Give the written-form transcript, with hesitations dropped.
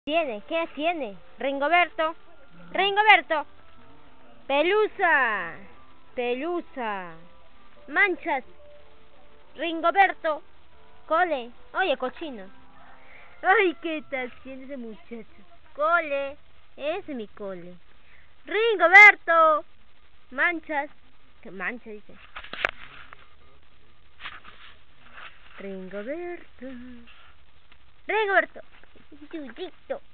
¿Tiene? ¿Qué tiene? Ringoberto. Ringoberto. Pelusa. Pelusa. Manchas. Ringoberto. Cole. Oye, cochino. Ay, ¿qué está haciendo ese muchacho? Cole. Ese es mi Cole. Ringoberto. Manchas. ¿Qué mancha dice? Ringoberto. Ringoberto. Chuyito.